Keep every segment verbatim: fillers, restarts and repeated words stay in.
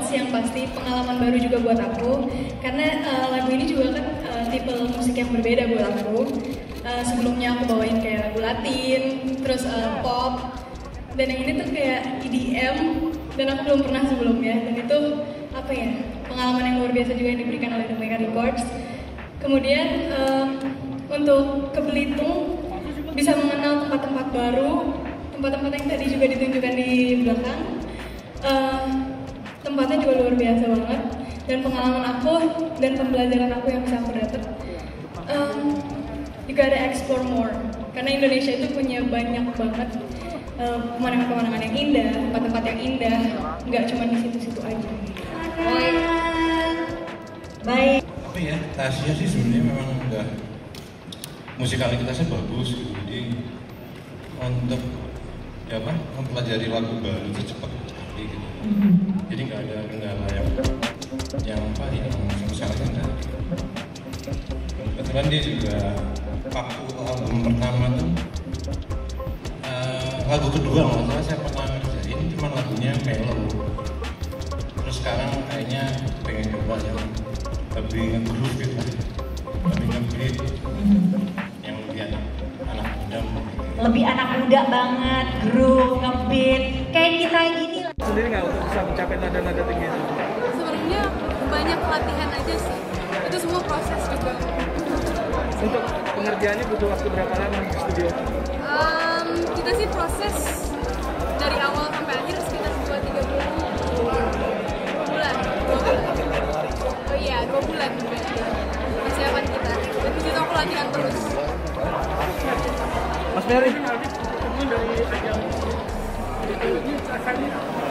Records yang pasti pengalaman baru juga buat aku. Karena uh, lagu ini juga kan uh, tipe musik yang berbeda buat aku. Uh, sebelumnya aku bawain kayak lagu Latin, terus uh, pop, dan yang ini tuh kayak E D M, dan aku belum pernah sebelumnya. Dan itu apa ya, pengalaman yang luar biasa juga yang diberikan oleh Omega Records. Kemudian uh, untuk ke Belitung bisa mengenal tempat-tempat baru, tempat-tempat yang tadi juga ditunjukkan di belakang. Uh, tempatnya juga luar biasa banget, dan pengalaman aku dan pembelajaran aku yang bisa aku dapat. Um, you gotta explore more, karena Indonesia itu punya banyak banget uh, pemandangan-pemandangan yang indah, tempat-tempat yang indah, nggak cuma di situ-situ aja. Baik. Apa ya, Tasya sih sebenarnya memang udah musikalitasnya bagus gitu. Jadi untuk ya apa, mempelajari lagu baru itu cepat sekali gitu. Mm-hmm. Jadi nggak ada kendala yang yang apa yang misalnya kan. Kebetulan dia juga waktu album pertama tuh uh, lagu kedua masalah saya pernah ngerjain cuma lagunya mellow. Terus sekarang kayaknya pengen coba yang lebih nge-groove gitu, lebih nge-beat, yang lebih anak, anak muda. Lebih anak muda banget, groove, nge-beat, kayak kita gini. Sendiri nggak untuk bisa mencapai nada-nada tinggi itu? Sebenarnya banyak latihan aja sih, itu semua proses juga. Untuk pengerjaannya butuh waktu berapa lama di studio? Um, kita sih proses dari awal sampai akhir sekitar dua tiga bulan. Dua bulan, dua bulan. Oh iya, dua bulan persiapan kita. Dan di situ aku latihan terus. Mas Mary, dari ajang ini asalnya?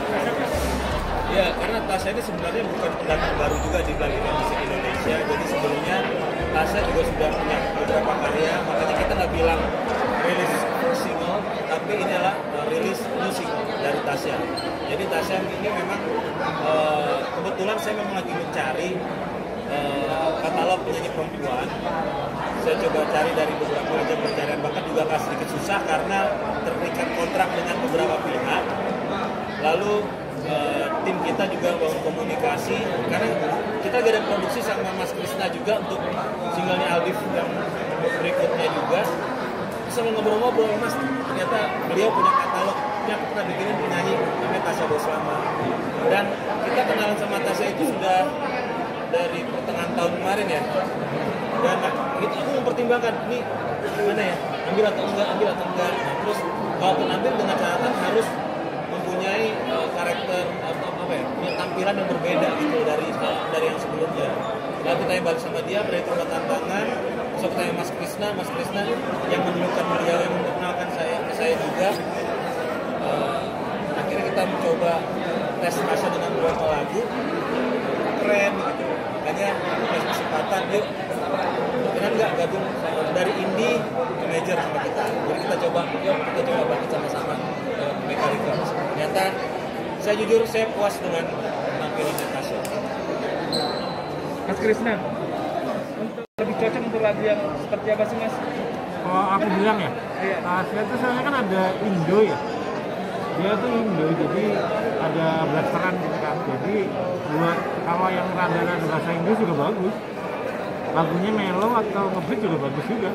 Ya, karena Tasya ini sebenarnya bukan pendatang baru juga di bidang musik Indonesia. Jadi sebelumnya Tasya juga sudah punya beberapa karya, makanya kita nggak bilang rilis single, tapi inilah uh, rilis new single dari Tasya. Jadi Tasya ini memang uh, kebetulan saya memang lagi mencari uh, katalog penyanyi perempuan. Saya coba cari dari beberapa ajang pencarian, bahkan juga agak sedikit susah karena terikat kontrak dengan beberapa pihak. Lalu uh, tim kita juga bangun komunikasi, karena kita ada produksi sama Mas Krisna juga untuk singlenya Aldif yang berikutnya juga. Sama ngobrol-ngobrol, Mas, ternyata beliau punya katalog, ini aku pernah bikinin penyanyi namanya Tasya Boslama. Dan kita kenalan sama Tasya itu sudah dari pertengahan tahun kemarin ya. Dan itu aku mempertimbangkan, ini gimana ya, ambil atau enggak, ambil atau enggak. Nah, terus kalaupun ambil dengan catatan harus mempunyai uh, karakter atau apa ya, punya tampilan yang berbeda gitu dari dari yang sebelumnya. Lalu kita yang balik sama dia, beri tempat tantangan. Terus kita yang Mas Krisna, Mas Krisna yang menemukan beliau, yang memperkenalkan saya ke saya juga. Uh, akhirnya kita mencoba tes Tasya dengan beberapa lagu, keren gitu. Makanya kasih kesempatan, yuk keren nggak gabung dari indie ke major sama kita. Jadi kita coba, yuk kita coba bangkit sama-sama ke Omega Records. Ternyata saya jujur saya puas dengan penampilan Tasya. Mas Krisna, untuk lebih cocok untuk lagu yang seperti apa sih, Mas? Oh, aku bilang ya, iya. Tasya itu soalnya kan ada Indo ya. Dia tuh Indo, jadi ada blasteran gitu kan. Jadi buat kalau yang rada-rada bahasa Inggris juga bagus. Lagunya mellow atau ngebeat juga bagus juga.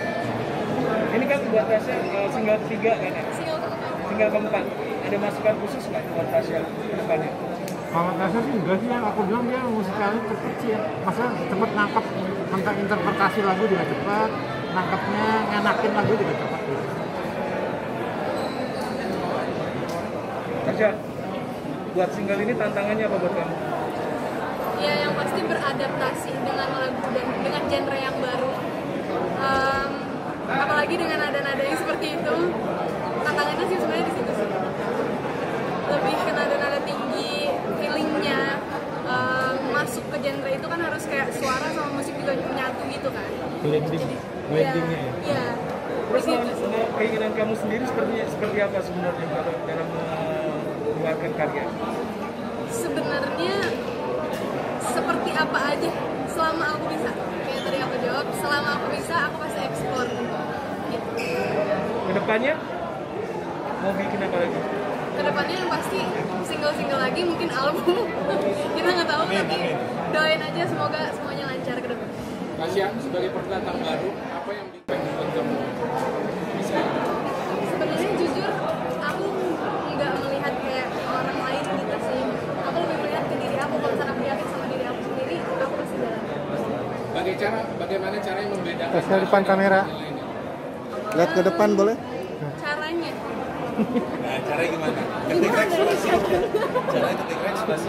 Ini kan buat Tasya uh, single ketiga kan ya? Single keempat. Single keempat. Ada masukan khusus nggak buat Tasya ke depannya? Kalau Tasya sih enggak sih, yang aku bilang dia musikalnya cepet sih ya. Maksudnya cepet nangkep tentang interpretasi lagu juga cepet, nangkepnya ngenakin lagu juga cepet gitu. Tasya, buat single ini tantangannya apa buat kamu? Ya, yang pasti beradaptasi dengan lagu dan dengan genre yang baru. Um, apalagi dengan nada-nada yang seperti itu, tantangannya sih sebenarnya di situ sih. Lebih ke nada-nada tinggi, feelingnya um, masuk ke genre itu kan harus kayak suara sama musik juga nyatu gitu kan. Blending, blendingnya ya. Iya. Terus mau keinginan kamu sendiri seperti seperti apa sebenarnya kalau dalam mengeluarkan karya? Sebenarnya seperti apa aja selama aku bisa. Kayak tadi aku jawab, selama aku bisa aku pasti eksplor gitu. Kedepannya mau bikin apa lagi? kedepannya yang pasti single-single lagi, mungkin album. Kita nggak tahu, Amin, tapi amin. doain aja semoga semuanya lancar ke depan. Tasya, sebagai pendatang baru, apa yang membuat kamu bisa? Sebenarnya jujur aku nggak melihat kayak orang lain gitu sih. Aku lebih melihat ke diri aku. Kalau misalnya aku yakin sama diri aku sendiri, aku pasti jalan. Bagai cara, bagaimana caranya membedakan? Tasya depan kamera. Lihat ke depan boleh? Caranya, Nah, caranya gimana? Ketik ekspresi. Caranya ketik ekspresi.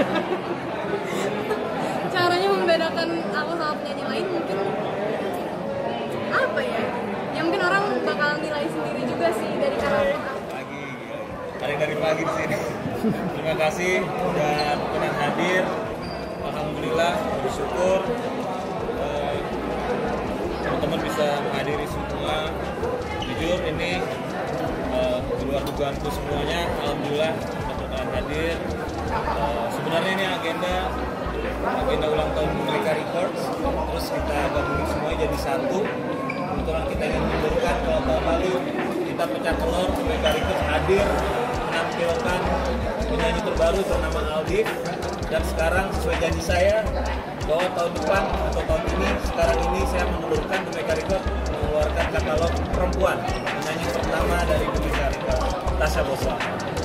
caranya membedakan aku sama penyanyi lain mungkin apa ya? Ya mungkin orang bakal nilai sendiri juga sih dari cara aku. Pagi, hari dari pagi di sini. Terima kasih udah berkenan hadir. Alhamdulillah, bersyukur eh, teman-teman bisa menghadiri semua. Jujur ini eh, di luar dugaanku semuanya. Alhamdulillah berkenan hadir. Eh, sebenarnya ini agenda agenda ulang tahun mereka Records. Terus kita gabungin semuanya jadi satu. Kebetulan kita ingin menunjukkan kalau tahun lalu kita pecah telur, mereka Records hadir menampilkan penyanyi terbaru bernama Aldif, dan sekarang sesuai janji saya bahwa tahun depan atau tahun ini sekarang ini saya menelurkan mereka Records mengeluarkan katalog perempuan penyanyi pertama dari mereka Records, Tasya Boswa.